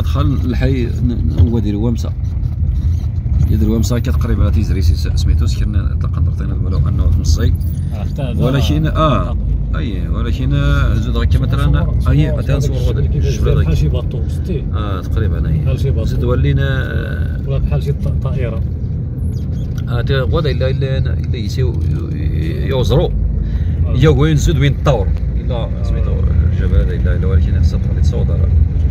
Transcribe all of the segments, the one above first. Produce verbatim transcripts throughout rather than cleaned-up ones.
المدخل الحي هو ديال وامسه ديال وامسه تقريبا تيزري سميتو سكن تلقى نرطينا ولو انه نصي ولكن اه اي ولكن زاد غير مثلا اي تنصور هذا الجبل بحال شي باطو اه تقريبا اي بحال شي باطو زاد ولينا ولا بحال شي طائره اه تا غدا الا الا الا يسيو يوزرو يا وين زود وين الطور الا سميتو الجبل هذا الا الا ولكن خصها تقضي تصوت اه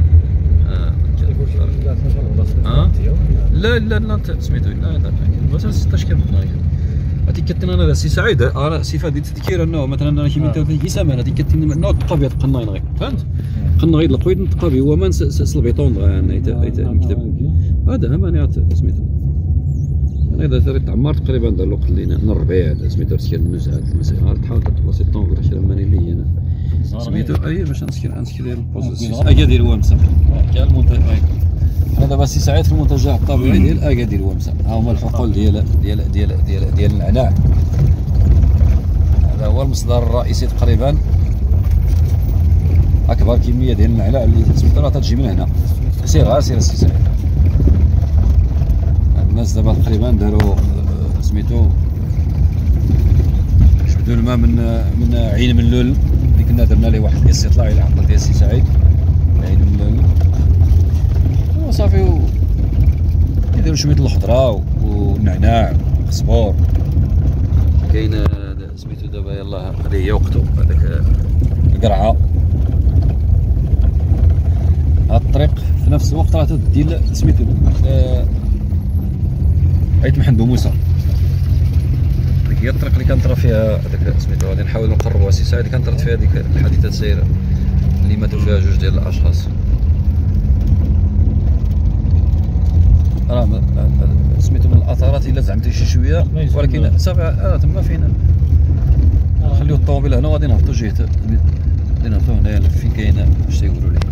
اه لا لا لا سميتو لا لا بس ستاش كنبغي هاتي كتن انا السي سعيد انا صفه ديال التذكير انه مثلا انا شي ميتين في سمانه هاتي كتن انه تقابي تقناي نغي فهمت قناي القويد نتقابي هو ما البيطون انا نكتب هذا ماني سميتو انا اذا درت عمار تقريبا دار الوقت اللي الربيع سميتو سكر النزهه المسائل تحاول تطلع سبتمبر شي ماني لي انا سميتو اي باش نسكر نسكر البوزيسيون اكادير وامسه كاع المنتج انا دابا سي سعيد في المنتجع الطبيعي ديال اكادير وامسه ها هما الحقول ديال ديال ديال ديال ديال النعناع هذا هو المصدر الرئيسي تقريبا اكبر كميه ديال النعناع اللي سميتو راه تجي من هنا سير سير السي سعيد الناس دابا تقريبا داروا سميتو جبدوا الماء من من عين من اللول اللي كنا درنا ليه واحد الاستطلاع الى عقل ديال السي سعيد عين من اللول وصافي يديروا شويه الخضره والنعناع والقزبور كاين سميتو دابا يلاه هذه هي وقتو هذاك القرعه هاد الطريق في نفس الوقت راه تدي سميتو عيط محمد موسى ديك هي الطريق اللي كانت راه فيها هذاك سميتو غادي نحاول نقربوها سي سعيد اللي كانت راه فيها ديك الحادثه السيره اللي ماتوا فيها جوج ديال الاشخاص راه سميتو من الاثارات الا زعمتي شي شويه ولكن صافي اه تما فين نخليو الطوموبيل هنا وغادي نهبطو جهه غادي نهبطو هنايا فين كاين اش تيقولوا لي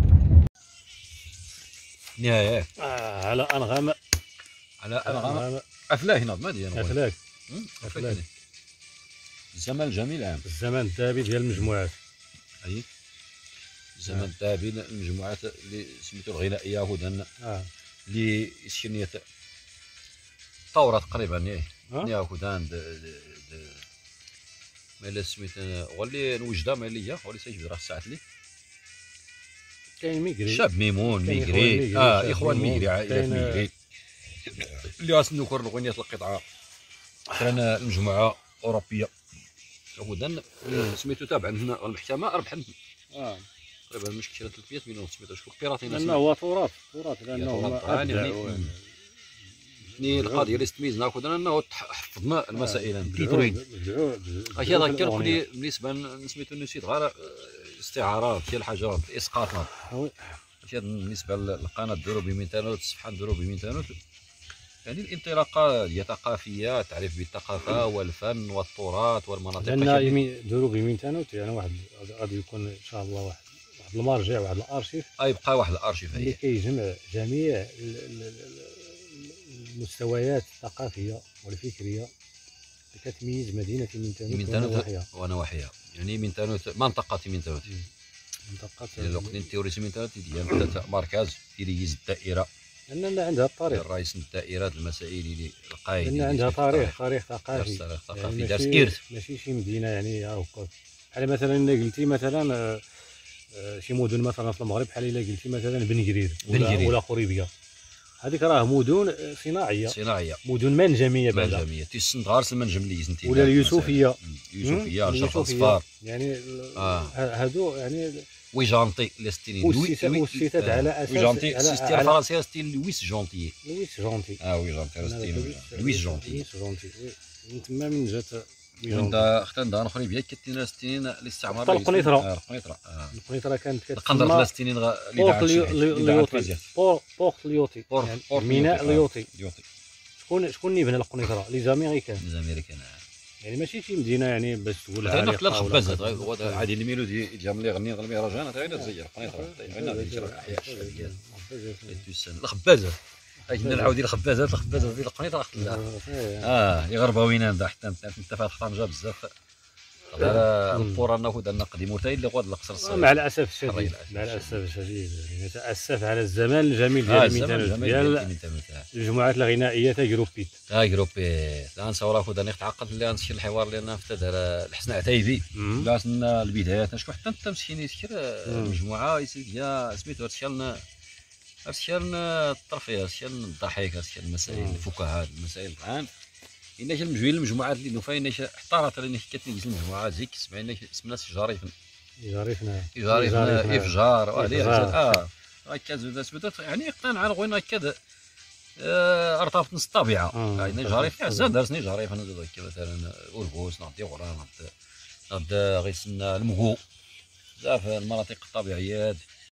نهايه آه على انغام على انغام افلاك هنا ما ديال افلاك افلاك الزمن الجميل عام الزمن الذهبي ديال المجموعات اي الزمن الذهبي المجموعات اللي سميتو الغنائيه هدى اه اللي سكنيت طورة تقريبا ياك نيا هدى مالا سميت ولي نوجده ماليه ولي سيجبد راه الساعات لي كاين ميغري شاب ميمون ميغري اه اخوان ميغري عائلات ميغري اللي غاسنو كور الاغنيات القطعه مثلا المجموعه اوروبيه هدى سميتو تابع هنا المحكمه ربح اه تقريبا مشكله ثلاثمية مليون سميتو شكون بيراتينا لانه هو تراث تراث لانه يعني يعني القضيه اللي تميزنا كنا انه حفظنا المسائل بيتورين اش هذاك اللي بالنسبه سميتو نسيت غير استعاره ديال الحاجه الاسقاط اش بالنسبه للقناه ديروا ب مئتين الصفحه نديروا ب مئتين يعني الانطلاقه هي ثقافيه تعريف بالثقافه والفن والتراث والمناطق لان ديروا ب مئتين يعني واحد غادي يكون ان شاء الله واحد واحد المرجع واحد الارشيف غيبقى واحد الارشيف اللي كيجمع جميع المستويات الثقافيه والفكريه اللي كتميز مدينه مينتانوت ونواحيها ونواحيها يعني مينتانوت منطقه مينتانوت منطقه الوقت تيوريسي مينتانوت ديال مركز تيريز الدائره لان عندها التاريخ الرئيس الدائره المسائل اللي القايد لان عندها تاريخ تاريخ ثقافي ثقافي دارت ارث ماشي شي مدينه يعني هاكا بحال مثلا الا قلتي مثلا شي مدن مثلا في المغرب بحال الا قلتي مثلا بن جرير ولا, ولا قريبيه هذيك راه مدن صناعيه صناعيه مدن منجميه بعدا منجميه تيسند غار المنجم اللي يزنتي ولا اليوسفيه اليوسفيه الشرف الصفار يعني هادو يعني ويجانتي لستيني وسيتات على اساس ويجانتي سيستير فرنسيه ستيل لويس جونتي لويس جونتي اه ويجانتي ستيل لويس جونتي لويس جونتي من تما من جات وانت اختار دار اخرى بيا كتينا ستين الاستعمار القنيطره القنيطره اه القنيطره كانت كتقندر ستين اللي ليوطي بورت ليوطي ميناء ليوطي شكون شكون اللي بنى القنيطره لي زاميريكان لي زاميريكان يعني ماشي شي مدينه يعني باش تقول عارفه غير نقل الخبازات عادي الميلودي ديال ملي غني المهرجان غير تزير القنيطره غير ديك الاحياء الشعبيه الخبازات اجينا نعاودي الخبازات الخبازات ديال القنيطره اخت الله اه يغرباوينا حتى انت فات طنجه بزاف القرى ناخذ أن قديم وتاي اللي غاد القصر الصغير. مع الاسف الشديد مع الاسف الشديد نتاسف على الزمان الجميل ديال ديال الجماعات الغنائيه تاع جروبيت اه جروبيت لا نصور اخذ انا تعقد اللي نشكل الحوار اللي انا فتد على الحسن عتايبي بلاسنا البدايات شكون حتى انت مسكين يذكر المجموعه يا سميتو هادشي هادشي الترفيه هادشي الضحك هادشي المسائل الفكاهه المسائل الان إن شاء المجموعين المجموعات اللي نوفاين احتارت لنا كتني المجموعات زيك سمعنا اسم ناس جاريفن جاريفنا جاريفنا افجار وهذه اه هكا زاد سميتو يعني قنع غوين هكا ارتبط نص الطبيعه يعني جاريفن زاد درسني جاريفن زاد هكا مثلا اوربوس نعطي غران نعطي غير المغو بزاف المناطق الطبيعيات